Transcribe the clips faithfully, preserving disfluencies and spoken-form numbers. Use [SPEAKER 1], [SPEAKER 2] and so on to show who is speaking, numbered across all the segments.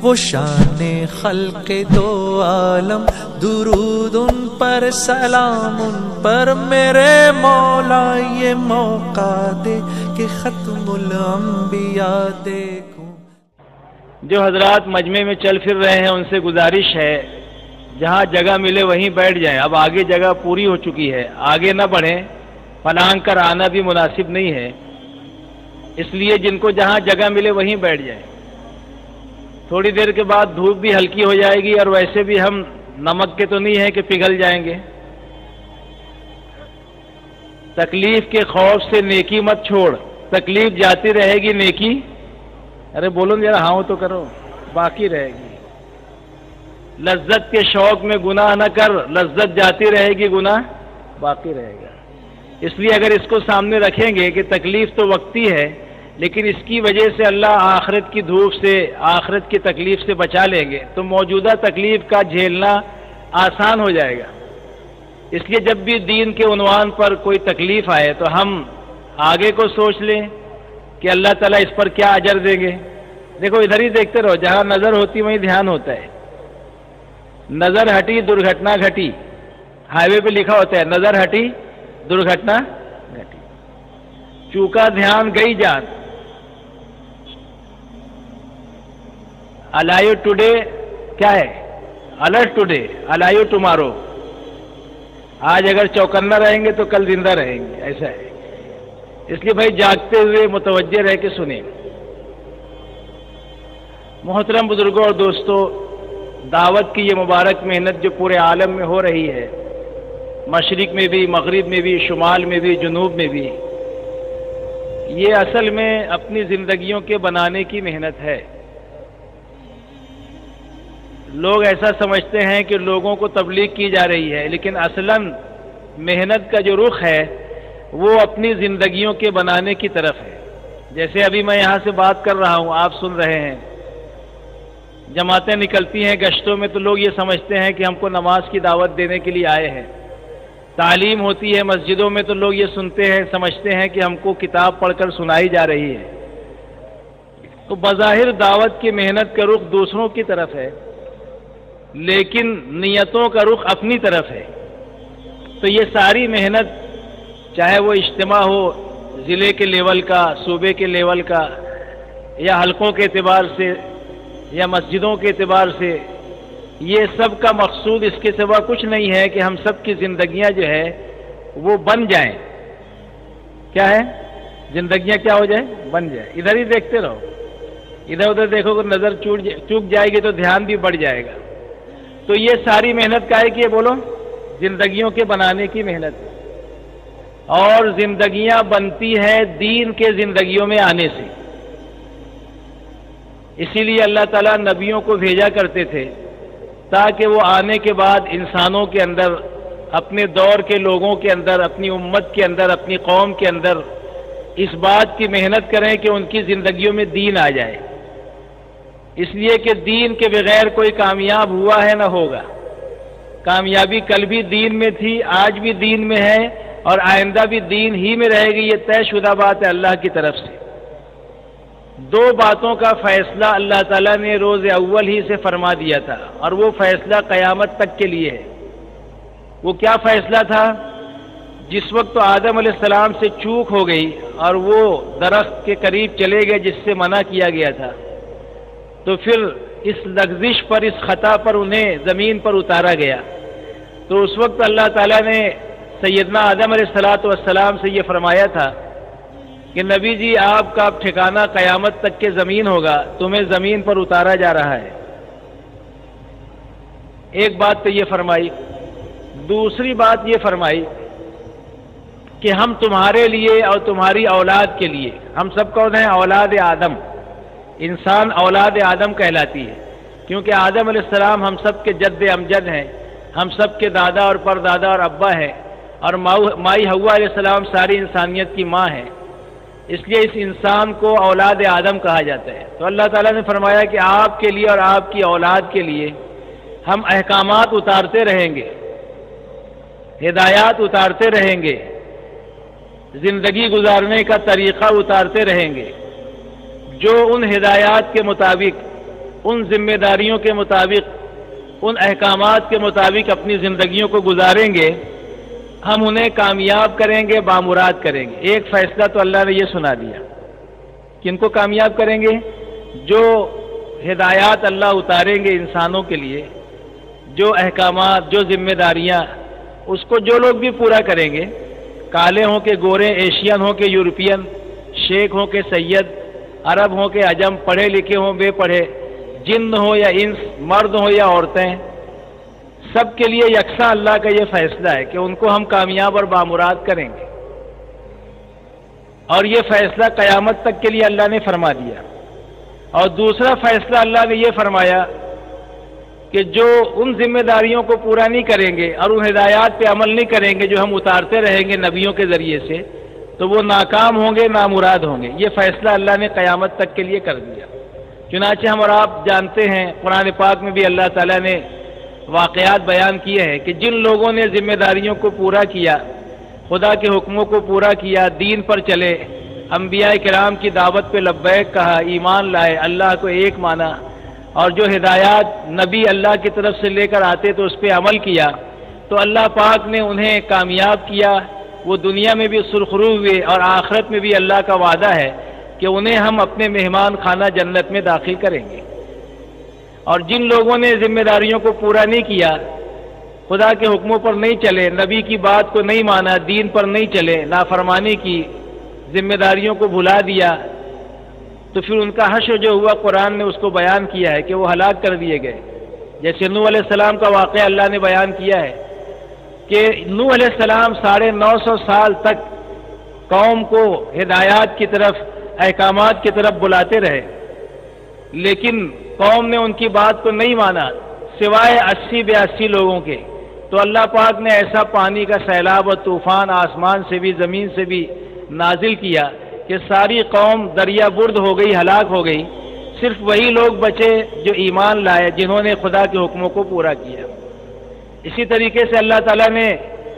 [SPEAKER 1] وہ شان خلق دو عالم، درود ان پر سلام ان پر میرے مولا، یہ موقع دے کہ ختم الانبیاء دیکھوں۔
[SPEAKER 2] جو حضرات مجمع میں چل پھر رہے ہیں ان سے گزارش ہے جہاں جگہ ملے وہیں بیٹھ جائیں، اب آگے جگہ پوری ہو چکی ہے، آگے نہ بڑھیں، پلانگ کر آنا بھی مناسب نہیں ہے، اس لیے جن کو جہاں جگہ ملے وہیں بیٹھ جائیں۔ تھوڑی دیر کے بعد دھوپ بھی ہلکی ہو جائے گی، اور ویسے بھی ہم نمک کے تو نہیں ہیں کہ پگھل جائیں گے۔ تکلیف کے خوف سے نیکی مت چھوڑ، تکلیف جاتی رہے گی، نیکی ارے بولو ذرا ہاں تو کرو، باقی رہے گی۔ لذت کے شوق میں گناہ نہ کر، لذت جاتی رہے گی، گناہ باقی رہے گا۔ اس لیے اگر اس کو سامنے رکھیں گے کہ تکلیف تو وقتی ہے، لیکن اس کی وجہ سے اللہ آخرت کی دھوپ سے، آخرت کی تکلیف سے بچا لیں گے، تو موجودہ تکلیف کا جھیلنا آسان ہو جائے گا۔ اس لیے جب بھی دین کے عنوان پر کوئی تکلیف آئے تو ہم آگے کو سوچ لیں کہ اللہ تعالیٰ اس پر کیا اجر دیں گے۔ دیکھو ادھر ہی دیکھتے رہو، جہاں نظر ہوتی وہیں دھیان ہوتا ہے۔ نظر ہٹی درگھٹنا گھٹی، ہائی وے پہ لکھا ہوتا ہے نظر ہٹی درگھٹنا گھٹی، چوکا دھیان گئی جان۔ الائیو ٹوڈے کیا ہے؟ Alert today alive tomorrow. آج اگر چوکنا رہیں گے تو کل زندہ رہیں گے، ایسا ہے۔ اس لیے بھائی جاگتے ہوئے متوجہ رہ کے سنیں۔ محترم بزرگوں اور دوستوں، دعوت کی یہ مبارک محنت جو پورے عالم میں ہو رہی ہے، مشرق میں بھی، مغرب میں بھی، شمال میں بھی، جنوب میں بھی، یہ اصل میں اپنی زندگیوں کے بنانے کی محنت ہے۔ لوگ ایسا سمجھتے ہیں کہ لوگوں کو تبلیغ کی جا رہی ہے، لیکن اصلاً محنت کا جو رخ ہے وہ اپنی زندگیوں کے بنانے کی طرف ہے۔ جیسے ابھی میں یہاں سے بات کر رہا ہوں، آپ سن رہے ہیں، جماعتیں نکلتی ہیں گشتوں میں تو لوگ یہ سمجھتے ہیں کہ ہم کو نماز کی دعوت دینے کے لیے آئے ہیں۔ تعلیم ہوتی ہے مسجدوں میں تو لوگ یہ سنتے ہیں، سمجھتے ہیں کہ ہم کو کتاب پڑھ کر سنائی جا رہی ہے۔ تو بظاہر دعوت کی محنت کا رخ دوسروں کی طرف ہے، لیکن نیتوں کا رخ اپنی طرف ہے۔ تو یہ ساری محنت، چاہے وہ اجتماع ہو ضلع کے لیول کا، صوبے کے لیول کا، یا حلقوں کے اعتبار سے، یا مسجدوں کے اعتبار سے، یہ سب کا مقصود اس کے سوا کچھ نہیں ہے کہ ہم سب کی زندگیاں جو ہے وہ بن جائیں۔ کیا ہے؟ زندگیاں کیا ہو جائیں؟ بن جائیں۔ ادھر ہی دیکھتے رہو، ادھر ادھر دیکھو کہ نظر چوک جائے گی تو دھیان بھی بڑھ جائے گا۔ تو یہ ساری محنت کا ہے کہ یہ بولو زندگیوں کے بنانے کی محنت ہے، اور زندگیاں بنتی ہے دین کے زندگیوں میں آنے سے۔ اسی لیے اللہ تعالیٰ نبیوں کو بھیجا کرتے تھے تاکہ وہ آنے کے بعد انسانوں کے اندر، اپنے دور کے لوگوں کے اندر، اپنی امت کے اندر، اپنی قوم کے اندر اس بات کی محنت کریں کہ ان کی زندگیوں میں دین آ جائے۔ اس لیے کہ دین کے بغیر کوئی کامیاب ہوا ہے نہ ہوگا۔ کامیابی کل بھی دین میں تھی، آج بھی دین میں ہے، اور آئندہ بھی دین ہی میں رہے گی، یہ طے شدہ بات ہے اللہ کی طرف سے۔ دو باتوں کا فیصلہ اللہ تعالیٰ نے روز اول ہی سے فرما دیا تھا، اور وہ فیصلہ قیامت تک کے لیے ہے۔ وہ کیا فیصلہ تھا؟ جس وقت تو آدم علیہ السلام سے چوک ہو گئی اور وہ درخت کے قریب چلے گئے جس سے منع کیا گیا تھا، تو پھر اس لغزش پر، اس خطا پر انہیں زمین پر اتارا گیا۔ تو اس وقت اللہ تعالیٰ نے سیدنا آدم علیہ الصلوۃ والسلام سے یہ فرمایا تھا کہ نبی جی آپ کا ٹھکانہ قیامت تک کے زمین ہوگا، تمہیں زمین پر اتارا جا رہا ہے۔ ایک بات تو یہ فرمائی، دوسری بات یہ فرمائی کہ ہم تمہارے لیے اور تمہاری اولاد کے لیے، ہم سب کون ہیں؟ اولاد آدم۔ انسان اولاد آدم کہلاتی ہے، کیونکہ آدم علیہ السلام ہم سب کے جد امجد ہیں، ہم سب کے دادا اور پردادا اور ابا ہیں، اور مائی حوا علیہ السلام ساری انسانیت کی ماں ہے۔ اس لیے اس انسان کو اولاد آدم کہا جاتا ہے۔ تو اللہ تعالیٰ نے فرمایا کہ آپ کے لیے اور آپ کی اولاد کے لیے ہم احکامات اتارتے رہیں گے، ہدایات اتارتے رہیں گے، زندگی گزارنے کا طریقہ اتارتے رہیں گے، جو ان ہدایات کے مطابق ان ذمہ داریوں کے مطابق، ان احکامات کے مطابق اپنی زندگیوں کو گزاریں گے، ہم انہیں کامیاب کریں گے، بامراد کریں گے۔ ایک فیصلہ تو اللہ نے یہ سنا دیا، کن کو کامیاب کریں گے؟ جو ہدایات اللہ اتاریں گے انسانوں کے لیے، جو احکامات، جو ذمہ داریاں، اس کو جو لوگ بھی پورا کریں گے، کالے ہوں کہ گورے، ایشین ہوں کہ یورپین، شیخ ہوں کہ سید، عرب ہوں کہ عجم، پڑھے لکھے ہوں بے پڑھے، جن ہو یا انس، مرد ہو یا عورتیں، سب کے لیے یکساں اللہ کا یہ فیصلہ ہے کہ ان کو ہم کامیاب اور بامراد کریں گے۔ اور یہ فیصلہ قیامت تک کے لیے اللہ نے فرما دیا۔ اور دوسرا فیصلہ اللہ نے یہ فرمایا کہ جو ان ذمہ داریوں کو پورا نہیں کریں گے اور ان ہدایات پہ عمل نہیں کریں گے جو ہم اتارتے رہیں گے نبیوں کے ذریعے سے، تو وہ ناکام ہوں گے، نامراد ہوں گے۔ یہ فیصلہ اللہ نے قیامت تک کے لیے کر دیا۔ چنانچہ ہم اور آپ جانتے ہیں، قرآن پاک میں بھی اللہ تعالیٰ نے واقعات بیان کیے ہیں کہ جن لوگوں نے ذمہ داریوں کو پورا کیا، خدا کے حکموں کو پورا کیا، دین پر چلے، انبیاء کرام کی دعوت پہ لبیک کہا، ایمان لائے، اللہ کو ایک مانا، اور جو ہدایات نبی اللہ کی طرف سے لے کر آتے تو اس پہ عمل کیا، تو اللہ پاک نے انہیں کامیاب کیا۔ وہ دنیا میں بھی سرخرو ہوئے اور آخرت میں بھی اللہ کا وعدہ ہے کہ انہیں ہم اپنے مہمان خانہ جنت میں داخل کریں گے۔ اور جن لوگوں نے ذمہ داریوں کو پورا نہیں کیا، خدا کے حکموں پر نہیں چلے، نبی کی بات کو نہیں مانا، دین پر نہیں چلے، نافرمانی کی، ذمہ داریوں کو بھلا دیا، تو پھر ان کا حشر جو ہوا قرآن نے اس کو بیان کیا ہے کہ وہ ہلاک کر دیے گئے۔ جیسے نوح علیہ السلام کا واقعہ اللہ نے بیان کیا ہے کہ نوح علیہ السلام ساڑھے نو سو سال تک قوم کو ہدایات کی طرف، احکامات کی طرف بلاتے رہے، لیکن قوم نے ان کی بات کو نہیں مانا سوائے اسی بیاسی لوگوں کے۔ تو اللہ پاک نے ایسا پانی کا سیلاب اور طوفان آسمان سے بھی زمین سے بھی نازل کیا کہ ساری قوم دریا برد ہو گئی، ہلاک ہو گئی۔ صرف وہی لوگ بچے جو ایمان لائے، جنہوں نے خدا کے حکموں کو پورا کیا۔ اسی طریقے سے اللہ تعالیٰ نے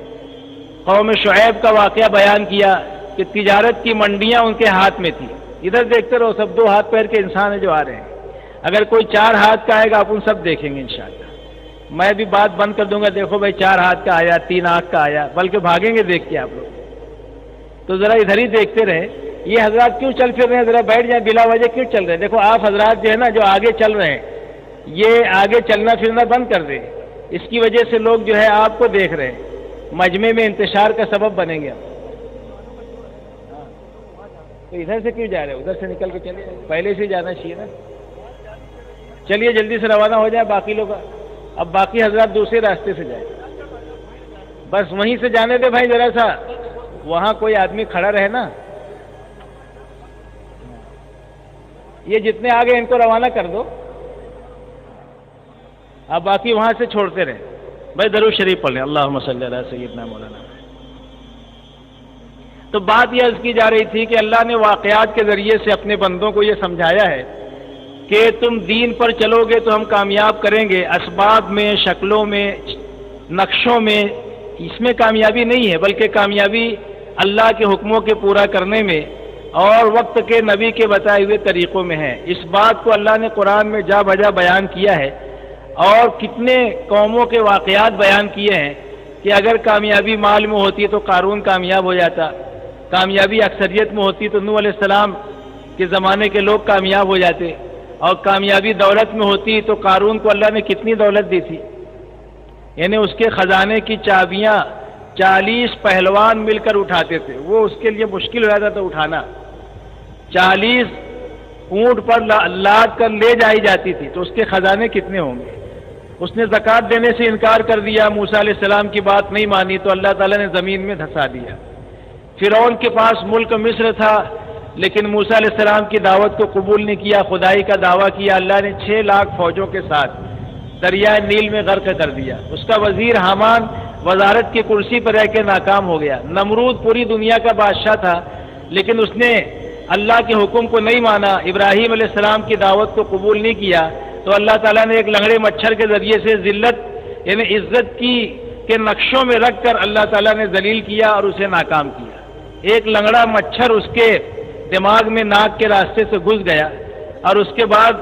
[SPEAKER 2] قوم شعیب کا واقعہ بیان کیا کہ تجارت کی منڈیاں ان کے ہاتھ میں تھی۔ ادھر دیکھتے رہو، سب دو ہاتھ پیر کے انسان ہیں جو آ رہے ہیں۔ اگر کوئی چار ہاتھ کا آئے گا آپ ان سب دیکھیں گے انشاءاللہ۔ میں بھی بات بند کر دوں گا، دیکھو بھائی چار ہاتھ کا آیا، تین آنکھ کا آیا، بلکہ بھاگیں گے دیکھ کے آپ لوگ۔ تو ذرا ادھر ہی دیکھتے رہے، یہ حضرات کیوں چل پھر رہے ہیں؟ ذرا بیٹھ جائیں، بلا وجہ کیوں چل رہے ہیں؟ دیکھو آپ حضرات جو ہے نا، جو آگے چل رہے ہیں، یہ آگے چلنا پھرنا بند کر دیں۔ اس کی وجہ سے لوگ جو ہے آپ کو دیکھ رہے ہیں، مجمع میں انتشار کا سبب بنیں گے۔ تو ادھر سے کیوں جا رہے ہیں؟ ادھر سے نکل کے چلیے، پہلے سے جانا چاہیے نا۔ چلیے جلدی سے روانہ ہو جائے باقی لوگ، اب باقی حضرات دوسرے راستے سے جائیں، بس وہیں سے جانے دے بھائی، ذرا سا وہاں کوئی آدمی کھڑا رہے نا۔ یہ جتنے آگے ان کو روانہ کر دو، اب باقی وہاں سے چھوڑتے رہے۔ بھائی درود شریف پڑھ لیں، اللہم صلی علی سیدنا مولانا۔ تو بات یہ عرض کی جا رہی تھی کہ اللہ نے واقعات کے ذریعے سے اپنے بندوں کو یہ سمجھایا ہے کہ تم دین پر چلو گے تو ہم کامیاب کریں گے۔ اسباب میں، شکلوں میں، نقشوں میں اس میں کامیابی نہیں ہے، بلکہ کامیابی اللہ کے حکموں کے پورا کرنے میں اور وقت کے نبی کے بتائے ہوئے طریقوں میں ہے۔ اس بات کو اللہ نے قرآن میں جا بجا بیان کیا ہے، اور کتنے قوموں کے واقعات بیان کیے ہیں کہ اگر کامیابی مال میں ہوتی تو قارون کامیاب ہو جاتا، کامیابی اکثریت میں ہوتی تو نوح علیہ السلام کے زمانے کے لوگ کامیاب ہو جاتے، اور کامیابی دولت میں ہوتی تو قارون کو اللہ نے کتنی دولت دی تھی، یعنی اس کے خزانے کی چابیاں چالیس پہلوان مل کر اٹھاتے تھے، وہ اس کے لیے مشکل ہو جاتا تھا اٹھانا، چالیس اونٹ پر لاد کر لے جائی جاتی تھی، تو اس کے خزانے کتنے ہوں گے۔ اس نے زکوٰۃ دینے سے انکار کر دیا، موسیٰ علیہ السلام کی بات نہیں مانی تو اللہ تعالیٰ نے زمین میں دھسا دیا۔ فرعون کے پاس ملک مصر تھا، لیکن موسیٰ علیہ السلام کی دعوت کو قبول نہیں کیا، خدائی کا دعویٰ کیا، اللہ نے چھ لاکھ فوجوں کے ساتھ دریائے نیل میں غرق کر دیا۔ اس کا وزیر حامان وزارت کی کرسی پر رہ کے ناکام ہو گیا۔ نمرود پوری دنیا کا بادشاہ تھا، لیکن اس نے اللہ کے حکم کو نہیں مانا، ابراہیم علیہ السلام کی دعوت کو قبول نہیں کیا، تو اللہ تعالیٰ نے ایک لنگڑے مچھر کے ذریعے سے ذلت یعنی عزت کی کے نقشوں میں رکھ کر اللہ تعالیٰ نے ذلیل کیا اور اسے ناکام کیا۔ ایک لنگڑا مچھر اس کے دماغ میں ناک کے راستے سے گھس گیا، اور اس کے بعد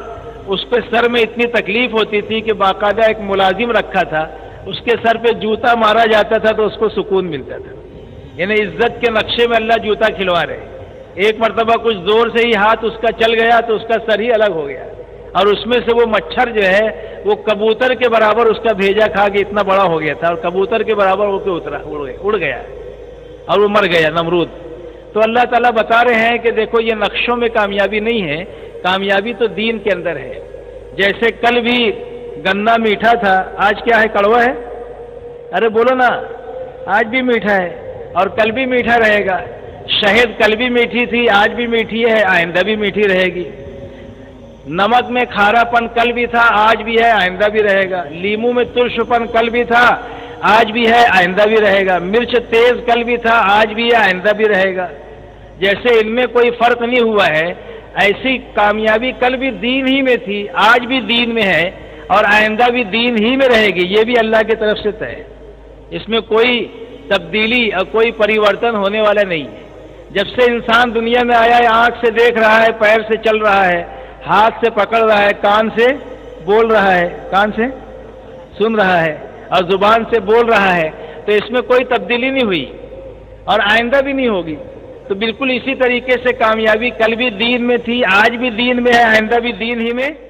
[SPEAKER 2] اس پہ سر میں اتنی تکلیف ہوتی تھی کہ باقاعدہ ایک ملازم رکھا تھا، اس کے سر پہ جوتا مارا جاتا تھا تو اس کو سکون ملتا تھا. یعنی عزت کے نقشے میں اللہ جوتا کھلوا رہے. ایک مرتبہ کچھ زور سے ہی ہاتھ اس کا چل گیا تو اس کا سر ہی الگ ہو گیا، اور اس میں سے وہ مچھر جو ہے وہ کبوتر کے برابر اس کا بھیجا کھا کے اتنا بڑا ہو گیا تھا، اور کبوتر کے برابر ہو کے اترا اڑ گیا اور وہ مر گیا نمرود. تو اللہ تعالیٰ بتا رہے ہیں کہ دیکھو یہ نقشوں میں کامیابی نہیں ہے، کامیابی تو دین کے اندر ہے. جیسے کل بھی گنا میٹھا تھا، آج کیا ہے؟ کڑوا ہے. ارے بولو نا، آج بھی میٹھا ہے اور کل بھی میٹھا رہے گا. شہد کل بھی میٹھی تھی، آج بھی میٹھی ہے، آئندہ بھی میٹھی رہے گی. نمک میں کھارا پن کل بھی تھا، آج بھی ہے، آئندہ بھی رہے گا. لیمو میں ترش پن کل بھی تھا، آج بھی ہے، آئندہ بھی رہے گا. مرچ تیز کل بھی تھا، آج بھی ہے، آئندہ بھی رہے گا. جیسے ان میں کوئی فرق نہیں ہوا ہے، ایسی کامیابی کل بھی دین ہی میں تھی، آج بھی دین میں ہے اور آئندہ بھی دین ہی میں رہے گی. یہ بھی اللہ کی طرف سے طے ہے، اس میں کوئی تبدیلی اور کوئی پریورتن ہونے والا نہیں ہے. جب سے انسان دنیا میں آیا ہے، آنکھ سے دیکھ رہا ہے، پیر سے چل رہا ہے، ہاتھ سے پکڑ رہا ہے، کان سے بول رہا ہے، کان سے سن رہا ہے اور زبان سے بول رہا ہے، تو اس میں کوئی تبدیلی نہیں ہوئی اور آئندہ بھی نہیں ہوگی. تو بالکل اسی طریقے سے کامیابی کل بھی دین میں تھی، آج بھی دین میں ہے، آئندہ بھی دین ہی میں